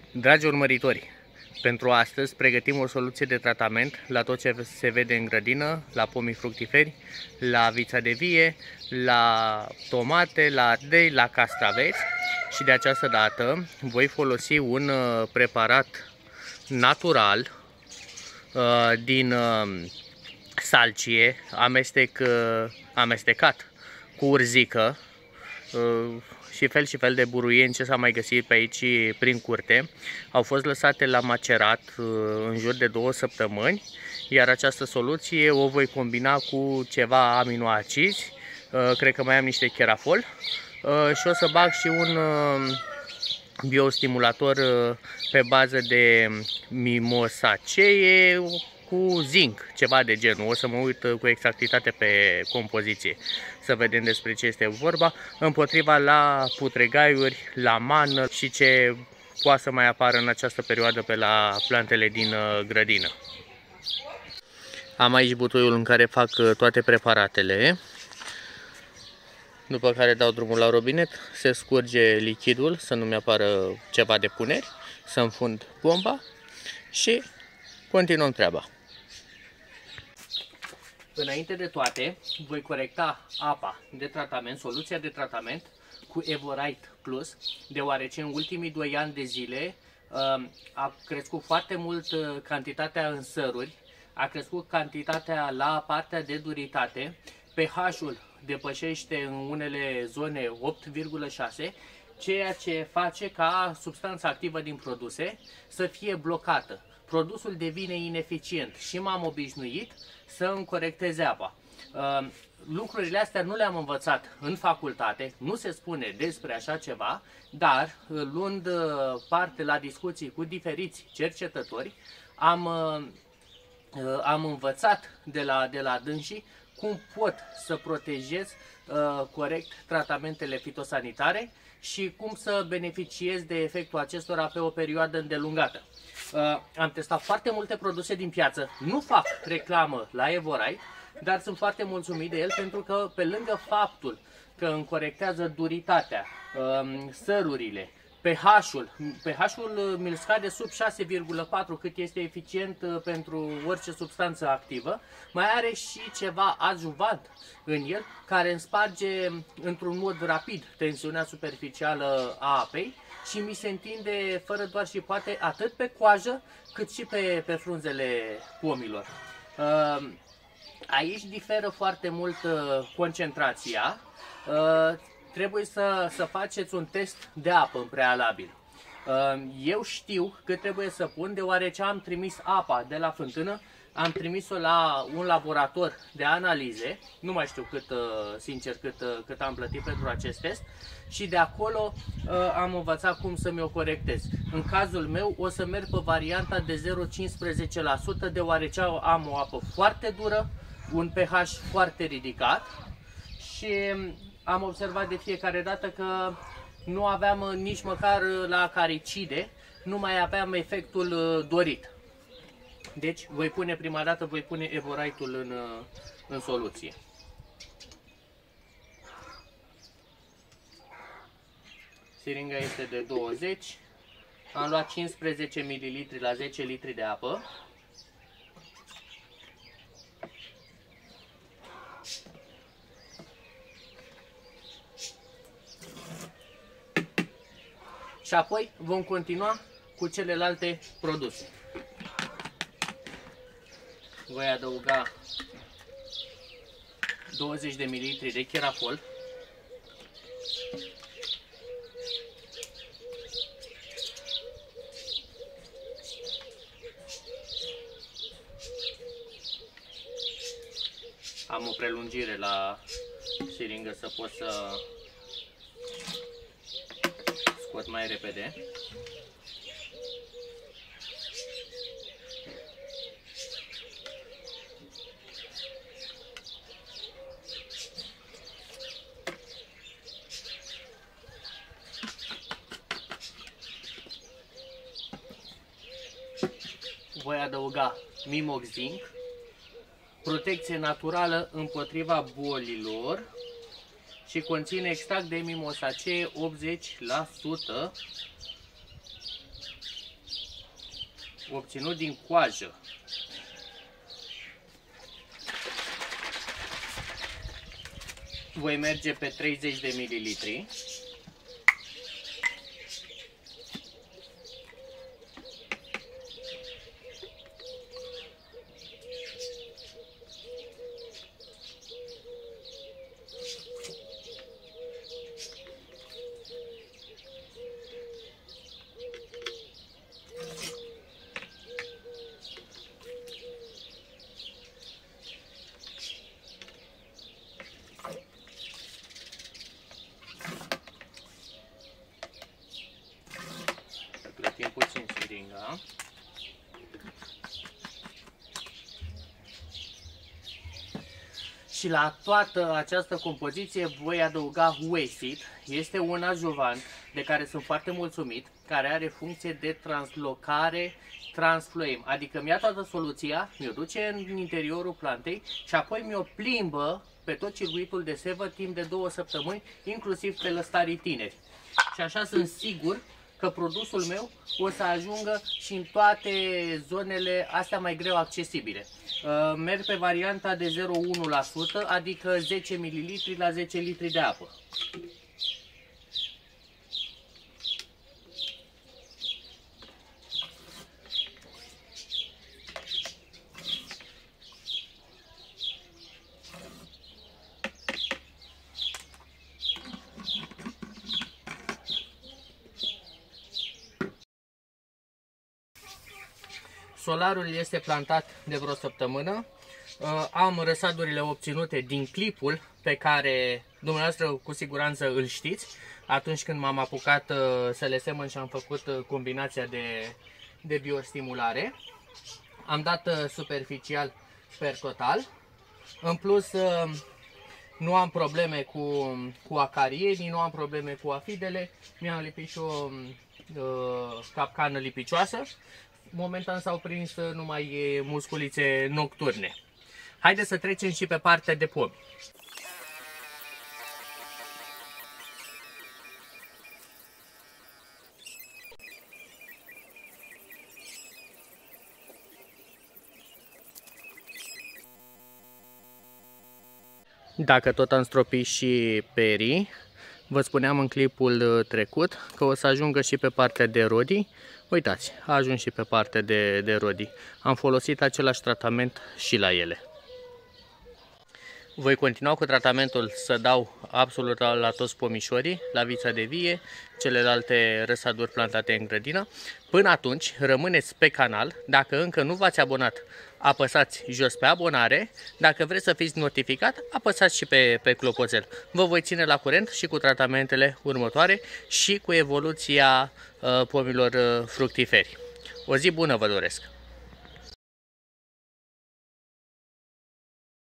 Dragi urmăritori, pentru astăzi pregătim o soluție de tratament la tot ce se vede în grădină, la pomii fructiferi, la vița de vie, la tomate, la ardei, la castraveți și de această dată voi folosi un preparat natural din salcie amestecat cu urzică și fel de buruieni ce s-a mai găsit pe aici prin curte. Au fost lăsate la macerat în jur de 2 săptămâni, iar această soluție o voi combina cu ceva aminoacizi, cred că mai am niște cherafol și o să bag și un biostimulator pe bază de mimosacee cu zinc, ceva de genul. O să mă uit cu exactitate pe compoziție să vedem despre ce este vorba, împotriva la putregaiuri, la mană și ce poate să mai apară în această perioadă pe la plantele din grădină. Am aici butoiul în care fac toate preparatele, după care dau drumul la robinet, se scurge lichidul să nu-mi apară ceva de puneri, să înfund bomba și continuăm treaba. Înainte de toate, voi corecta apa de tratament, soluția de tratament cu Evorite Plus, deoarece în ultimii 2 ani de zile a crescut foarte mult cantitatea în săruri, a crescut cantitatea la partea de duritate, pH-ul depășește în unele zone 8,6, ceea ce face ca substanța activă din produse să fie blocată. Produsul devine ineficient și m-am obișnuit să îmi corectez apa. Lucrurile astea nu le-am învățat în facultate, nu se spune despre așa ceva, dar luând parte la discuții cu diferiți cercetători, am învățat de la dânsii cum pot să protejez corect tratamentele fitosanitare și cum să beneficiez de efectul acestora pe o perioadă îndelungată. Am testat foarte multe produse din piață, nu fac reclamă la Evorite, dar sunt foarte mulțumit de el pentru că pe lângă faptul că îmi corectează duritatea, sărurile, pH-ul mi-l scade sub 6,4 cât este eficient pentru orice substanță activă, mai are și ceva adjuvant în el care îmi sparge într-un mod rapid tensiunea superficială a apei și mi se întinde fără doar și poate atât pe coajă cât și pe frunzele pomilor. Aici diferă foarte mult concentrația. Trebuie să faceți un test de apă în prealabil. Eu știu că trebuie să pun, deoarece am trimis apa de la fântână, am trimis-o la un laborator de analize, nu mai știu sincer cât am plătit pentru acest test, și de acolo am învățat cum să mi-o corectez. În cazul meu o să merg pe varianta de 0,15%, deoarece am o apă foarte dură, un pH foarte ridicat și am observat de fiecare dată că nu aveam nici măcar la acaricide, nu mai aveam efectul dorit. Deci prima dată voi pune Evorite-ul în soluție. Siringa este de 20, am luat 15 ml la 10 litri de apă. Și apoi vom continua cu celelalte produse. Voi adăuga 20 de ml de cherafol. Am o prelungire la siringă să pot să scot mai repede. Voi adăuga Mimox Zinc, protecție naturală împotriva bolilor și conține extract de mimosacee 80%. obținut din coajă. Voi merge pe 30 de mililitri. Plătim puțin siringa. Și la toată această compoziție voi adăuga Whey-Seed. Este un adjuvant de care sunt foarte mulțumit, care are funcție de translocare transfloem. Adică mi-a toată soluția, mi-o duce în interiorul plantei și apoi mi-o plimbă pe tot circuitul de sevă timp de 2 săptămâni, inclusiv pe lăstarii tineri. Și așa sunt sigur că produsul meu o să ajungă și în toate zonele astea mai greu accesibile. Merg pe varianta de 0,1%, adică 10 ml la 10 litri de apă. Solarul este plantat de vreo săptămână. Am răsadurile obținute din clipul pe care dumneavoastră cu siguranță îl știți atunci când m-am apucat să le semăn și am făcut combinația de biostimulare. Am dat superficial per total. În plus nu am probleme cu acarienii, nu am probleme cu afidele. Mi-am lipit și o capcană lipicioasă. Momentan s-au prins numai musculițe nocturne. Haideți să trecem și pe partea de pomi. Dacă tot am stropit și perii, vă spuneam în clipul trecut că o să ajungă și pe partea de rodii. Uitați, a ajuns și pe partea de rodii. Am folosit același tratament și la ele. Voi continua cu tratamentul să dau absolut la toți pomișorii, la vița de vie, celelalte răsaduri plantate în grădină. Până atunci, rămâneți pe canal. Dacă încă nu v-ați abonat, apăsați jos pe abonare. Dacă vreți să fiți notificat, apăsați și pe clopoțel. Vă voi ține la curent și cu tratamentele următoare și cu evoluția pomilor fructiferi. O zi bună vă doresc!